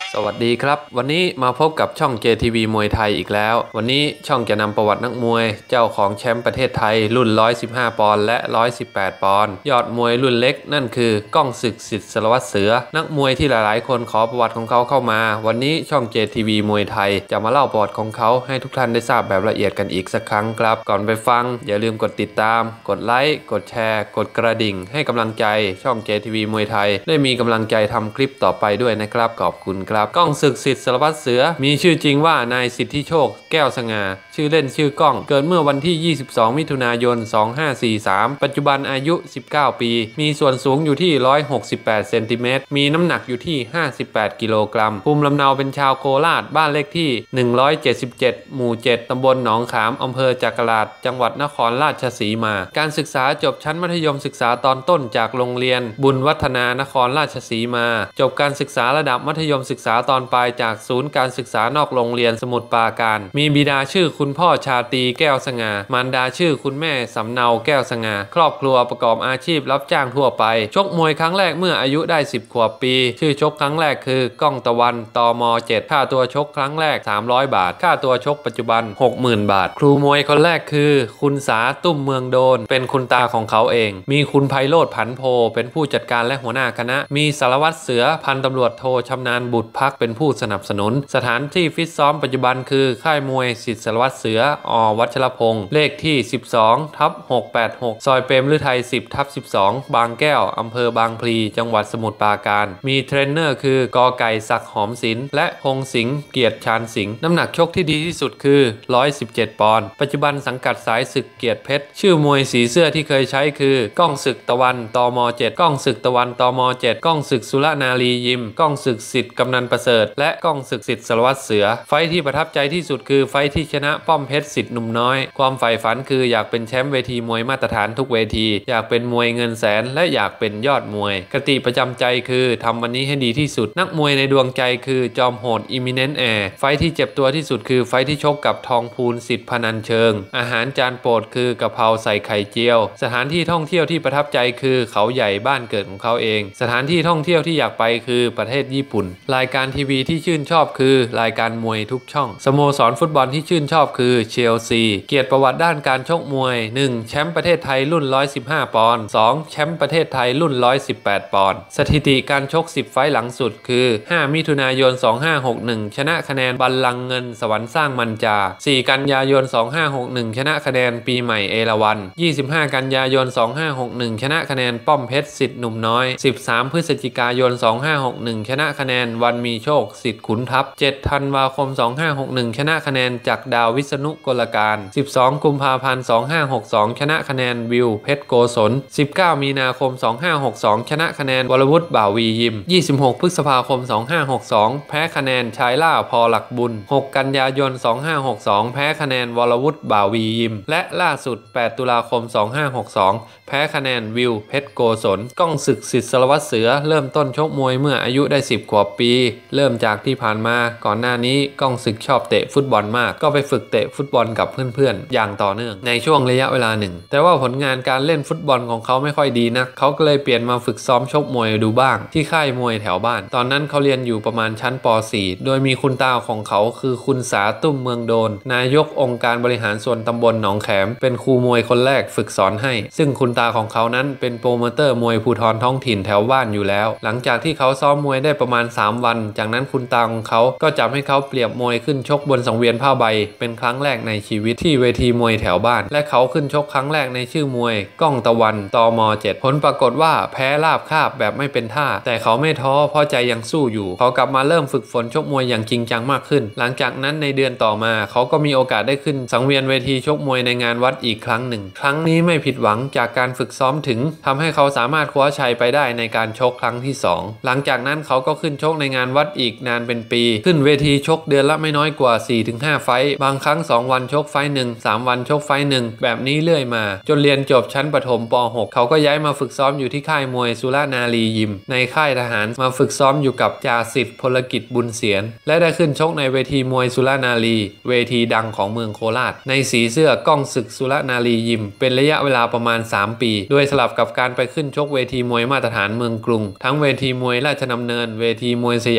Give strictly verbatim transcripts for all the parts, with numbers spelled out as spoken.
สวัสดีครับวันนี้มาพบกับช่อง เจ ที วี มวยไทยอีกแล้ววันนี้ช่องจะนำประวัตินักมวยเจ้าของแชมป์ประเทศไทยรุ่นหนึ่งร้อยสิบห้าปอนด์และหนึ่งร้อยสิบแปดปอนด์ยอดมวยรุ่นเล็กนั่นคือก้องศึกสิทธิ์สารวัตรเสือนักมวยที่หลายๆคนขอประวัติของเขาเข้ามาวันนี้ช่อง เจ ที วี มวยไทยจะมาเล่าประวัติของเขาให้ทุกท่านได้ทราบแบบละเอียดกันอีกสักครั้งครับก่อนไปฟังอย่าลืมกดติดตามกดไลค์กดแชร์กดกระดิ่งให้กำลังใจช่อง เจ ที วี มวยไทยได้มีกำลังใจทำคลิปต่อไปด้วยนะครับขอบคุณครับก้องศึกสิทธิ์สารวัตรเสือมีชื่อจริงว่านายสิทธิโชคแก้วสง่าชื่อเล่นชื่อก้องเกิดเมื่อวันที่ยี่สิบสองมิถุนายนสองพันห้าร้อยสี่สิบสามปัจจุบันอายุสิบเก้าปีมีส่วนสูงอยู่ที่หนึ่งร้อยหกสิบแปดเซนติเมตรมีน้ำหนักอยู่ที่ห้าสิบแปดกิโลกรัมภูมิลำเนาเป็นชาวโคราชบ้านเลขที่หนึ่งร้อยเจ็ดสิบเจ็ดหมู่เจ็ดตำบลหนองขามอำเภอจักราชจังหวัดนครราชสีมาการศึกษาจบชั้นมัธยมศึกษาตอนต้นจากโรงเรียนบุญวัฒนานครราชสีมาจบการศึกษาระดับมัธยมศึกษาตอนปลายจากศูนย์การศึกษานอกโรงเรียนสมุทรปราการมีบิดาชื่อคุณพ่อชาตรีแก้วสง่ามารดาชื่อคุณแม่สำเนาแก้วสง่าครอบครัวประกอบอาชีพรับจ้างทั่วไปชกมวยครั้งแรกเมื่ออายุได้สิบขวบปีชื่อชกครั้งแรกคือก้องตะวันตมเจ็ดค่าตัวชกครั้งแรกสามร้อยบาทค่าตัวชกปัจจุบัน หกหมื่น บาทครูมวยคนแรกคือคุณสาตุ้มเมืองโดนเป็นคุณตาของเขาเองมีคุณไพโรจน์ผันโพเป็นผู้จัดการและหัวหน้าคณะมีสารวัตรเสือพันตำรวจโทชำนาญบุตรพักเป็นผู้สนับสนุนสถานที่ฟิตซ้อมปัจจุบันคือค่ายมวยสิทธิ์สารวัตรเสืออวัชรพงศ์เลขที่สิบสองทับหกแปดหกซอยเปรมฤทัยสิบทับสิบสองบางแก้วอำเภอบางพลีจังหวัดสมุทรปราการมีเทรนเนอร์คือกอไก่ศักดิ์หอมศิลป์และพงสิงห์เกียรติชาญสิงห์น้ำหนักชกที่ดีที่สุดคือหนึ่งร้อยสิบเจ็ดปอนด์ปัจจุบันสังกัดสายศึกเกียรติเพชรชื่อมวยสีเสื้อที่เคยใช้คือก้องศึกตะวันตมเจ็ดก้องศึกตะวันตมเจ็ดก้องศึกสุรนารียิมก้องศึกสิทธิ์กำนันประเสริฐและก้องศึกสิทธิ์สารวัตรเสือไฟที่ประทับใจที่สุดคือไฟที่ชนะป้อมเพชรสิทธิ์หนุ่มน้อยความใฝ่ฝันคืออยากเป็นแชมป์เวทีมวยมาตรฐานทุกเวทีอยากเป็นมวยเงินแสนและอยากเป็นยอดมวยคติประจำใจคือทำวันนี้ให้ดีที่สุดนักมวยในดวงใจคือจอมโหดอิมิเนนต์แอร์ไฟที่เจ็บตัวที่สุดคือไฟที่ชกกับทองพูนสิทธิ์พนันเชิงอาหารจานโปรดคือกะเพราใส่ไข่เจียวสถานที่ท่องเที่ยวที่ประทับใจคือเขาใหญ่บ้านเกิดของเขาเองสถานที่ท่องเที่ยวที่อยากไปคือประเทศญี่ปุ่นรายการทีวีที่ชื่นชอบคือรายการมวยทุกช่องสโมสรฟุตบอลที่ชื่นชอบคือเชลซีเกียรติประวัติด้านการชกมวย หนึ่ง แชมป์ประเทศไทยรุ่นหนึ่งร้อยสิบห้าปอนด์ สอง แชมป์ประเทศไทยรุ่นหนึ่งร้อยสิบแปดปอนด์สถิติการชกสิบไฟต์หลังสุดคือห้ามิถุนายนสองพันห้าร้อยหกสิบเอ็ดชนะคะแนนบัลลังก์เงินสวรรค์สร้างมันจาสี่กันยายนสองพันห้าร้อยหกสิบเอ็ดชนะคะแนนปีใหม่เอราวัณยี่สิบห้ากันยายนสองพันห้าร้อยหกสิบเอ็ดชนะคะแนนป้อมเพชรสิทธิ์หนุ่มน้อยสิบสามพฤศจิกายนสองพันห้าร้อยหกสิบเอ็ดชนะคะแนนวันมีโชคสิทธิ์ขุนทัพเจ็ดธันวาคมสองพันห้าร้อยหกสิบเอ็ดชนะคะแนนจากดาววิษณุกลการสิบสองกุมภาพันธ์สองพันห้าร้อยหกสิบสองชนะคะแนนวิวเพชรโกศลสิบเก้ามีนาคมสองพันห้าร้อยหกสิบสองชนะคะแนนวรวุฒิบ่าวียิมยี่สิบหกพฤษภาคมสองพันห้าร้อยหกสิบสองแพ้คะแนนชายล่าพอหลักบุญหกกันยายนสองพันห้าร้อยหกสิบสองแพ้คะแนนวรวุฒิบ่าวียิมและล่าสุดแปดตุลาคมสองพันห้าร้อยหกสิบสองแพ้คะแนนวิวเพชรโกศลก้องศึกสิทธิ์สารวัตรเสือเริ่มต้นชกมวยเมื่ออายุได้สิบขวบปีเริ่มจากที่ผ่านมาก่อนหน้านี้ก้องศึกชอบเตะฟุตบอลมากก็ไปฝึกเตะฟุตบอลกับเพื่อนๆอย่างต่อเนื่องในช่วงระยะเวลาหนึ่งแต่ว่าผลงานการเล่นฟุตบอลของเขาไม่ค่อยดีนะเขาก็เลยเปลี่ยนมาฝึกซ้อมชกมวยดูบ้างที่ค่ายมวยแถวบ้านตอนนั้นเขาเรียนอยู่ประมาณชั้นป สี่ โดยมีคุณตาของเขาคือคุณสาตุ้มเมืองโดนนายกองค์การบริหารส่วนตำบลหนองแขมเป็นครูมวยคนแรกฝึกสอนให้ซึ่งคุณตาของเขานั้นเป็นโปรโมเตอร์มวยภูธรท้องถิ่นแถวบ้านอยู่แล้วหลังจากที่เขาซ้อมมวยได้ประมาณสามวันจากนั้นคุณตาของเขาก็จับให้เขาเปรียบมวยขึ้นชกบนสังเวียนผ้าใบเป็นครั้งแรกในชีวิตที่เวทีมวยแถวบ้านและเขาขึ้นชกครั้งแรกในชื่อมวยก้องตะวันตมเจ็ดผลปรากฏว่าแพ้ราบคาบแบบไม่เป็นท่าแต่เขาไม่ท้อเพราะใจยังสู้อยู่เขากลับมาเริ่มฝึกฝนชกมวยอย่างจริงจังมากขึ้นหลังจากนั้นในเดือนต่อมาเขาก็มีโอกาสได้ขึ้นสังเวียนเวทีชกมวยในงานวัดอีกครั้งหนึ่งครั้งนี้ไม่ผิดหวังจากการฝึกซ้อมถึงทำให้เขาสามารถคว้าชัยไปได้ในการชกครั้งที่สองหลังจากนั้นเขาก็ขึ้นชกในงานวัดอีกนานเป็นปีขึ้นเวทีชกเดือนละไม่น้อยกว่า สี่ถึงห้า ไฟต์บางครั้งสองวันชกไฟต์หนึ่ง สามวันชกไฟต์หนึ่งแบบนี้เรื่อยมาจนเรียนจบชั้นประถมป หกเขาก็ย้ายมาฝึกซ้อมอยู่ที่ค่ายมวยสุรนารียิมในค่ายทหารมาฝึกซ้อมอยู่กับจ่าสิทธิ์พลกิจบุญเสียรและได้ขึ้นชกในเวทีมวยสุรนารีเวทีดังของเมืองโคราชในสีเสื้อก้องศึกสุรนารียิมเป็นระยะเวลาประมาณสามปีโดยสลับกับการไปขึ้นชกเวทีมวยมาตรฐานเมืองกรุงทั้งเวทีมวยราชดำเนินเวทีมวยส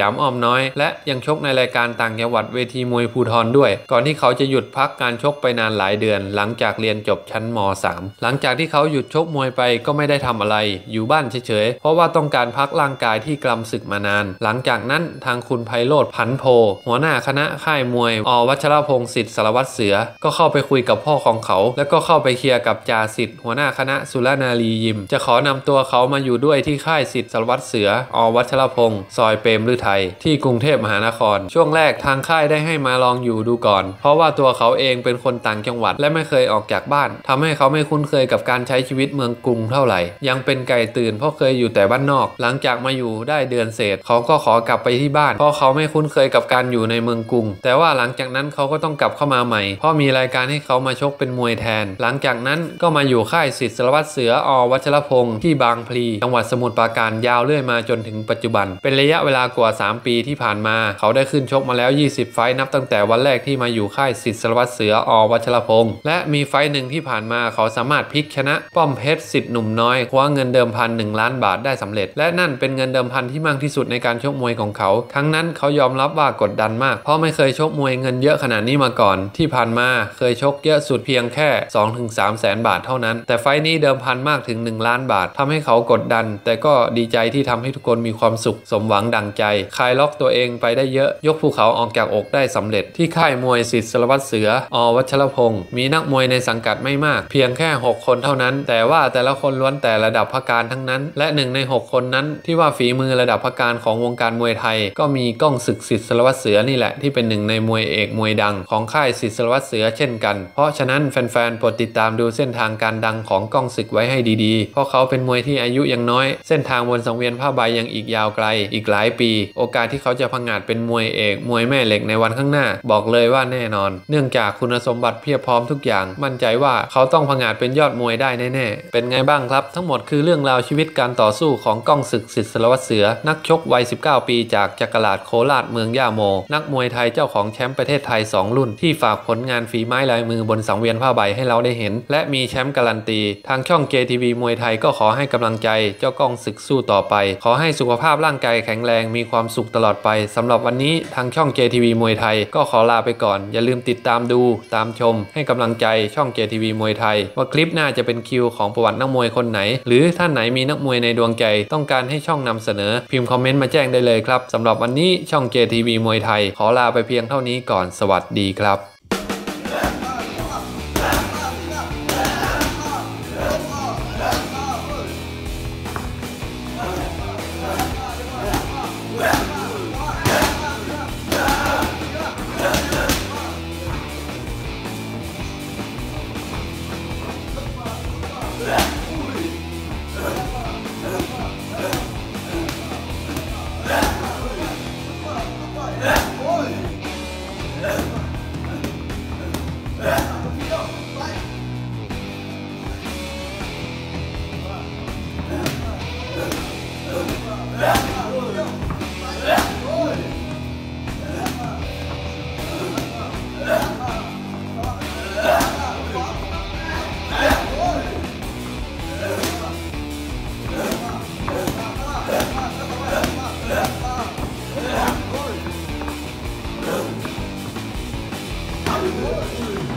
ยามอ้อมน้อยและยังชกในรายการต่างจังหวัดเวทีมวยภูธรด้วยก่อนที่เขาจะหยุดพักการชกไปนานหลายเดือนหลังจากเรียนจบชั้นม .สาม หลังจากที่เขาหยุดชกมวยไปก็ไม่ได้ทำอะไรอยู่บ้านเฉยๆเพราะว่าต้องการพักร่างกายที่กลำศึกมานานหลังจากนั้นทางคุณไพโรจน์ผันโพหัวหน้าคณะค่ายมวยอวัชรพงศ์ศิษย์สารวัตรเสือก็เข้าไปคุยกับพ่อของเขาแล้วก็เข้าไปเคลียร์กับจ่าสิทธิ์หัวหน้าคณะสุรนารียิมจะขอนำตัวเขามาอยู่ด้วยที่ค่ายศิษย์สารวัตรเสืออวัชรพงศ์ซอยเปรมฤทัยที่กรุงเทพมหานครช่วงแรกทางค่ายได้ให้มาลองอยู่ดูก่อนเพราะว่าตัวเขาเองเป็นคนต่างจังหวัดและไม่เคยออกจากบ้านทำให้เขาไม่คุ้นเคยกับการใช้ชีวิตเมืองกรุงเท่าไหร่ยังเป็นไก่ตื่นเพราะเคยอยู่แต่บ้านนอกหลังจากมาอยู่ได้เดือนเศษเขาก็ขอกลับไปที่บ้านเพราะเขาไม่คุ้นเคยกับการอยู่ในเมืองกรุงแต่ว่าหลังจากนั้นเขาก็ต้องกลับเข้ามาใหม่เพราะมีรายการให้เขามาชกเป็นมวยแทนหลังจากนั้นก็มาอยู่ค่ายศิษย์สารวัตรเสืออวัชรพงศ์ที่บางพลีจังหวัดสมุทรปราการยาวเรื่อยมาจนถึงปัจจุบันเป็นระยะเวลากว่าสามปีที่ผ่านมาเขาได้ขึ้นชกมาแล้วยี่สิบไฟต์นับตั้งแต่วันแรกที่มาอยู่ค่ายศิษย์สารวัตรเสืออวัชรพงศ์และมีไฟต์หนึ่งที่ผ่านมาเขาสามารถพลิกชนะป้อมเพชรศิษย์หนุ่มน้อยคว้าเงินเดิมพันหนึ่งล้านบาทได้สำเร็จและนั่นเป็นเงินเดิมพันที่มากที่สุดในการชกมวยของเขาครั้งนั้นเขายอมรับว่ากดดันมากเพราะไม่เคยชกมวยเงินเยอะขนาดนี้มาก่อนที่ผ่านมาเคยชกเยอะสุดเพียงแค่ สองถึงสาม แสนบาทเท่านั้นแต่ไฟต์นี้เดิมพันมากถึงหนึ่งล้านบาททำให้เขากดดันแต่ก็ดีใจที่ทำให้ทุกคนมีความสุขสมหวังดังใจคลายล็อกตัวเองไปได้เยอะยกภูเขาออกจากอกได้สำเร็จที่ค่ายมวยศิษย์สารวัตรเสืออวัชรพงศ์มีนักมวยในสังกัดไม่มากเพียงแค่หกคนเท่านั้นแต่ว่าแต่ละคนล้วนแต่ระดับพักการทั้งนั้นและหนึ่งในหกคนนั้นที่ว่าฝีมือระดับพักการของวงการมวยไทยก็มีก้องศึกศิษย์สารวัตรเสือนี่แหละที่เป็นหนึ่งในมวยเอกมวยดังของค่ายศิษย์สารวัตรเสือเช่นกันเพราะฉะนั้นแฟนๆโปรดติดตามดูเส้นทางการดังของก้องศึกไว้ให้ดีๆเพราะเขาเป็นมวยที่อายุยังน้อยเส้นทางบนสังเวียนผ้าใบยังอีกยาวไกลอีกหลายปีโอกาสที่เขาจะพังงาดเป็นมวยเอกมวยแม่เหล็กในวันข้างหน้าบอกเลยว่าแน่นอนเนื่องจากคุณสมบัติเพียบพร้อมทุกอย่างมั่นใจว่าเขาต้องพังงาดเป็นยอดมวยได้แน่ๆเป็นไงบ้างครับทั้งหมดคือเรื่องราวชีวิตการต่อสู้ของก้องศึกศิษย์สารวัตรเสือนักชกวัยสิบเก้าปีจากจักราชโคราชเมืองย่าโมนักมวยไทยเจ้าของแชมป์ประเทศไทยสองรุ่นที่ฝากผลงานฝีไม้ลายมือบนสังเวียนผ้าใบให้เราได้เห็นและมีแชมป์การันตีทางช่อง เจ ที วี มวยไทยก็ขอให้กำลังใจเจ้าก้องศึกสู้ต่อไปขอให้สุขภาพร่างกายแข็งแรงมีความสุขตลอดไปสำหรับวันนี้ทางช่อง เจ ที วี มวยไทยก็ขอลาไปก่อนอย่าลืมติดตามดูตามชมให้กำลังใจช่อง เจ ที วี มวยไทยว่าคลิปหน้าจะเป็นคิวของประวัตินักมวยคนไหนหรือท่านไหนมีนักมวยในดวงใจต้องการให้ช่องนำเสนอพิมพ์คอมเมนต์มาแจ้งได้เลยครับสำหรับวันนี้ช่อง เจ ที วี มวยไทยขอลาไปเพียงเท่านี้ก่อนสวัสดีครับ Good.